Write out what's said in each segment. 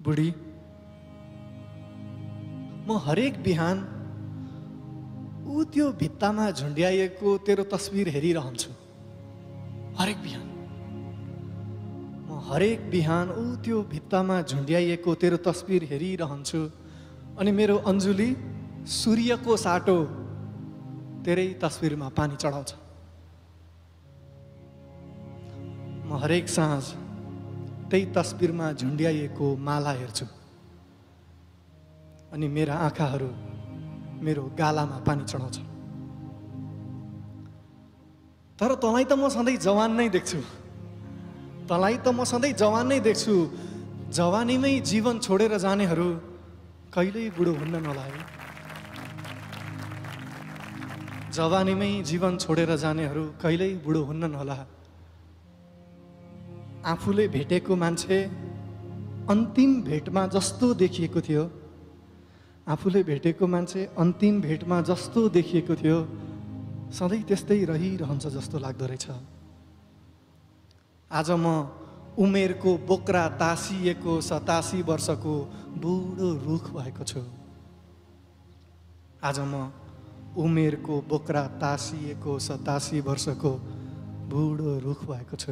बुढी, म हरेक बिहान ऊ त्यो भित्तामा झुन्ड्याइएको तेरो तस्बिर हेरिरहन्छु। हरेक बिहान म हरेक बिहान ऊ त्यो भित्तामा झुन्ड्याइएको तेरो तस्बिर हेरिरहन्छु। अनि मेरो अन्जुली सूर्यको साटो तेरै तस्बिरमा पानी चढाउँछ। म हरेक साँझ त्यही तस्बिरमा झुन्ड्याइएको माला हेर्छु अनि मेरा आँखाहरू मेरो गालामा पानी चढाउँछ। तर तँलाई त म सधैँ जवान नै देख्छु, तँलाई त म सधैँ जवान नै देख्छु। जवानीमै जीवन छोडेर जानेहरू कहिल्यै बुढो हुन्न नलागे। जवानीमै जीवन छोडेर जानेहरू कहिल्यै बुढो हुन्न नहोला। आफूले भेटेको मान्छे अन्तिम भेटमा जस्तो देखिएको थियो, आफूले भेटेको मान्छे अन्तिम भेटमा जस्तो देखिएको थियो, सधैँ त्यस्तै रहिरहन्छ जस्तो लाग्दो रहेछ। आज म उमेरको बोक्रा तासिएको 87 वर्षको बुढो रुख भएको छु। आज म उमेरको बोक्रा तासिएको 87 वर्षको बुढो रुख भएको छु।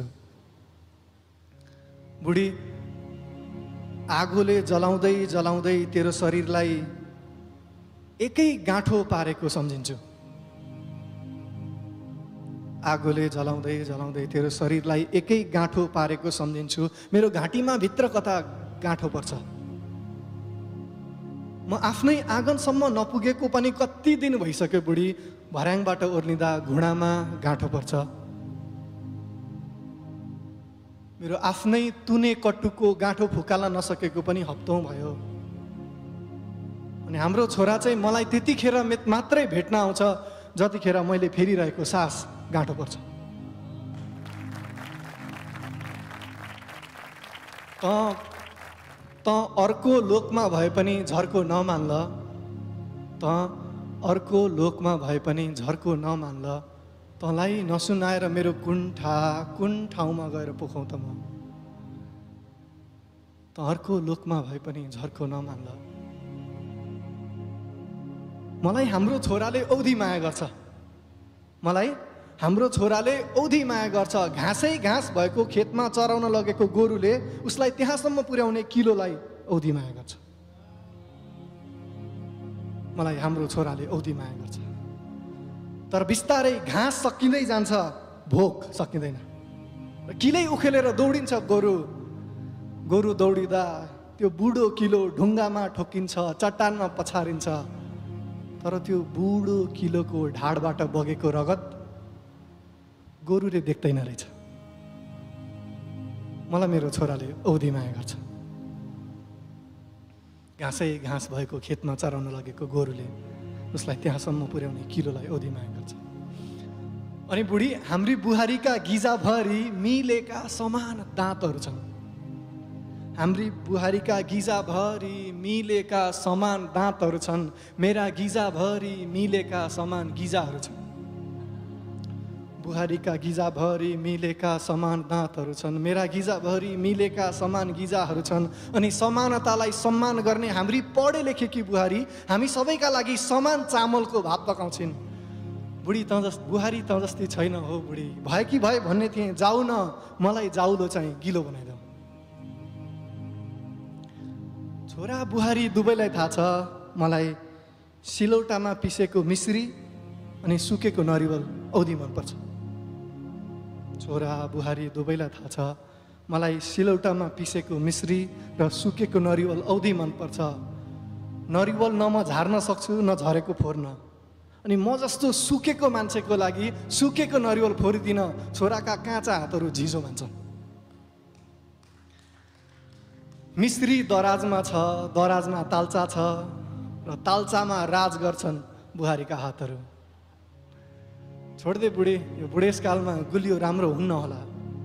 बुढी, आगोले जलाउँदै जलाउँदै तेरो शरीरलाई एकै गाँठो पारेको सम्झिन्छु। आगोले जलाउँदै जलाउँदै तेरो शरीरलाई एकै गाँठो पारेको सम्झिन्छु। मेरो घाँटीमा भित्र कता गाँठो पर्छ। म आफ्नै आँगनसम्म नपुगेको पनि कति दिन भइसक्यो बुढी। भर्याङबाट ओर्लिँदा घुँडामा गाँठो पर्छ। मेरो आफ्नै तुने कट्टुको गाँठो फुकाल्न नसकेको पनि हप्तौँ भयो। अनि हाम्रो छोरा चाहिँ मलाई त्यतिखेर मात्रै भेट्न आउँछ जतिखेर मैले फेरिरहेको सास गाँठो पर्छ। त अर्को लोकमा भए पनि झर्को नमान्ल, त अर्को लोकमा भए पनि झर्को नमान्ल। तँलाई नसुनाएर मेरो कुन ठाउँमा गएर पोखौँ त म। त अर्को लोकमा भए पनि झर्को नमान्ल। मलाई हाम्रो छोराले औधी माया गर्छ, मलाई हाम्रो छोराले औधी माया गर्छ। घाँसै घाँस भएको खेतमा चराउन लगेको गोरुले उसलाई त्यहाँसम्म पुर्याउने किलोलाई औधी माया गर्छ। मलाई हाम्रो छोराले औधी माया गर्छ। तर बिस्तारै घाँस सकिँदै जान्छ, भोक सकिँदैन। किलै उखेलेर दौडिन्छ गोरु। गोरु दौडिँदा त्यो बुढो किलो ढुङ्गामा ठोकिन्छ, चट्टानमा पछारिन्छ। तर त्यो बुढो किलोको ढाडबाट बगेको रगत गोरुले देख्दैन रहेछ। मलाई मेरो छोराले औधी माया गर्छ। घाँसै घाँस भएको खेतमा चराउन लगेको गोरुले उसलाई त्यहाँसम्म पुर्याउने किलोलाई औधी माया गर्छ। अनि बुढी, हाम्री बुहारीका गिजाभरि मिलेका समान दाँतहरू छन्। हाम्री बुहारीका गिजाभरि मिलेका समान दाँतहरू छन्। मेरा गिजाभरि मिलेका समान गिजाहरू छन्। बुहारीका गिजाभरि मिलेका समान दाँतहरू छन्। मेरा गिजाभरि मिलेका समान गिजाहरू छन्। अनि समानतालाई सम्मान गर्ने हाम्री पढे लेखेकी बुहारी हामी सबैका लागि समान चामलको भात पकाउँछिन्। बुढी बुहारी त जस्तै छैन हो बुढी। भए कि भए भन्ने थिएँ, जाऊ न, मलाई जाउलो चाहिँ गिलो बनाइदेऊ। छोरा बुहारी दुवैलाई थाहा छ मलाई सिलौटामा पिसेको मिश्री अनि सुकेको नरिवल औधी मनपर्छ। छोरा बुहारी दुवैलाई थाहा छ मलाई सिलौटामा पिसेको मिश्री र सुकेको नरिवल औधी मनपर्छ। नरिवल न म झार्न सक्छु न झरेको फोर्न। अनि म जस्तो सुकेको मान्छेको लागि सुकेको नरिवल फोरिदिन छोराका काँचा हातहरू झिजो मान्छन्। मिश्री दराजमा छ, दराजमा ताल्चा छ र ताल्चामा राज गर्छन् बुहारीका हातहरू। छोड्दे बुढी, यो बुढेसकालमा गुलियो राम्रो हुन्न होला।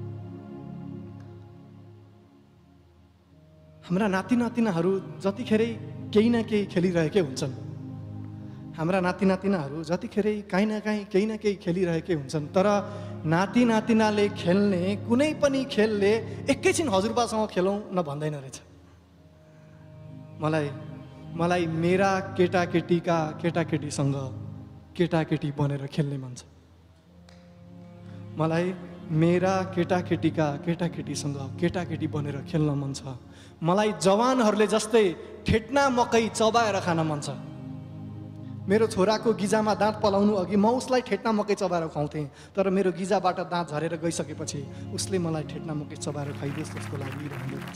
हाम्रा नाति नातिनाहरू जतिखेरै केही न केही खेलिरहेकै हुन्छन्। हाम्रा नाति नातिनाहरू जतिखेरै काहीँ न काहीँ केही न केही खेलिरहेकै हुन्छन्। तर नाति नातिनाले खेल्ने कुनै पनि खेलले एकैछिन हजुरबासँग खेलौँ न भन्दैन रहेछ। मलाई मेरा केटाकेटीका केटाकेटीसँग केटाकेटी बनेर खेल्ने मन छ। मलाई मेरा केटाकेटीका केटाकेटीसँग केटाकेटी बनेर खेल्न मन छ। मलाई जवानहरूले जस्तै ठेट्ना मकै चबाएर खान मन छ। मेरो छोराको गिजामा दाँत पलाउनु अघि म उसलाई ठेट्ना मकै चबाएर खुवाउँथेँ, तर मेरो गिजाबाट दाँत झरेर गइसकेपछि उसले मलाई ठेट्ना मकै चबाएर खाइदियोस् जस्तो लागिरहेको छ।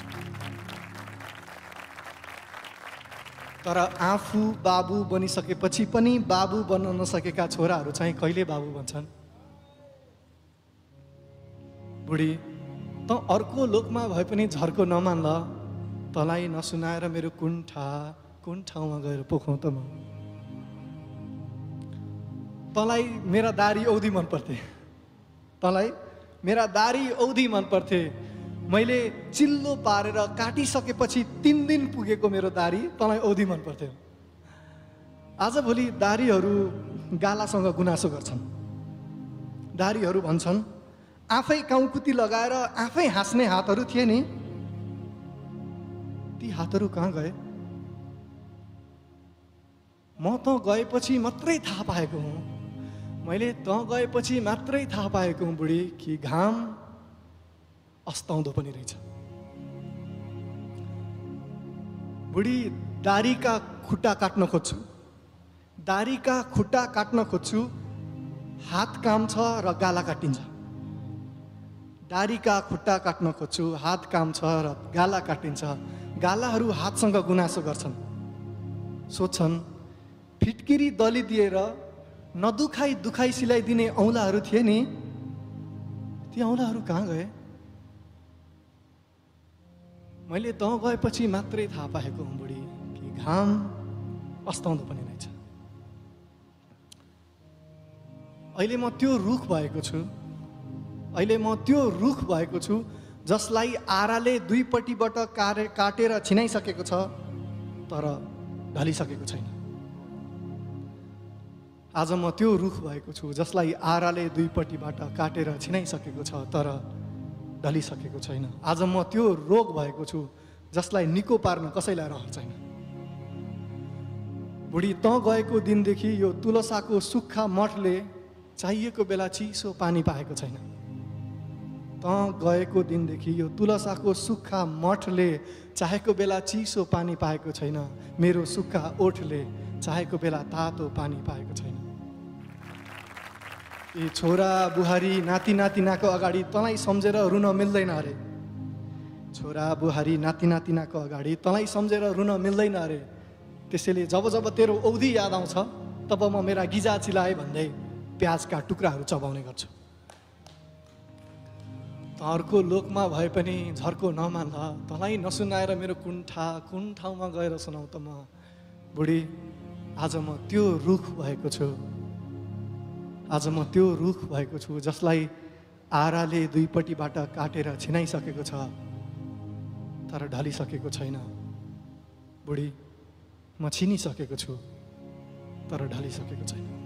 तर आफू बाबु बनिसकेपछि पनि बाबु बन्न नसकेका छोराहरू चाहिँ कहिले बाबु बन्छन्? बुढी, त अर्को लोकमा भए पनि झर्को नमान ल, तँलाई नसुनाएर मेरो कुन ठाउँमा गएर पोखौँ त म? तँलाई मेरा दारी औधी मन पर्थे, तँलाई मेरा दारी औधी मन पर्थे। मैले चिल्लो पारेर काटिसकेपछि 3 दिन पुगेको मेरो दारी तँलाई औधी मन पर्थ्यो। आजभोलि दारीहरू गालासँग गुनासो गर्छन्। दारीहरू भन्छन् आफै काउकुती लगाएर आफै हाँस्ने हातहरू थिए नि, ती हातहरू कहाँ गए? म त गएपछि मात्रै थाहा पाएको हुँ, मैले त गएपछि मात्रै थाहा पाएको हुँ बुढी कि घाम अस्ताउँदो पनि रहेछ। बुढी, दारीका खुट्टा काट्न खोज्छु, दारीका खुट्टा काट्न खोज्छु, हात काम छ र गाला काटिन्छ। दारीका खुट्टा काट्न खोज्छु, हात काम छ र गाला काटिन्छ। गालाहरू हातसँग गुनासो गर्छन्, सोध्छन् फिटकिरी दली दिएर दुखाइ सिलाइदिने औँलाहरू थिए नि, ती औँलाहरू कहाँ गए? मैले त गएपछि मात्रै थाहा पाएको हुँ बुढी कि घाम अस्ताउँदो पनि रहेछ। अहिले म त्यो रुख भएको छु, अहिले म त्यो रुख भएको छु जसलाई आराले दुईपट्टिबाट काटेर छिनाइसकेको छ, तर ढलिसकेको छैन। आज म त्यो रुख भएको छु जसलाई आराले दुईपट्टिबाट काटेर छिनाइसकेको छ, तर ढलिसकेको छैन। आज म त्यो रोग भएको छु जसलाई निको पार्न कसैलाई रहर छैन। बुढी, त गएको दिनदेखि यो तुलसाको सुक्खा मठले चाहिएको बेला चिसो पानी पाएको छैन। त गएको दिनदेखि यो तुलसाको सुक्खा मठले चाहेको बेला चिसो पानी पाएको छैन। मेरो सुक्खा ओठले चाहेको बेला तातो पानी पाएको छैन। यी छोरा बुहारी नाति नातिनाको अगाडि तँलाई सम्झेर रुन मिल्दैन अरे। छोरा बुहारी नाति नातिनाको अगाडि तँलाई सम्झेर रुन मिल्दैन अरे। त्यसैले जब जब तेरो औधी याद आउँछ तब म मेरा गिजा चिलाए भन्दै प्याजका टुक्राहरू चबाउने गर्छु। त अर्को लोकमा भए पनि झर्को नमान ल, तँलाई नसुनाएर मेरो कुन ठाउँमा गएर सुनाउ त म? बुढी, आज म त्यो रुख भएको छु, आज म त्यो रुख भएको छु जसलाई आराले दुईपट्टिबाट काटेर छिनाइसकेको छ, तर ढलिसकेको छैन। बुढी, म छिनिसकेको छु, तर ढलिसकेको छैन।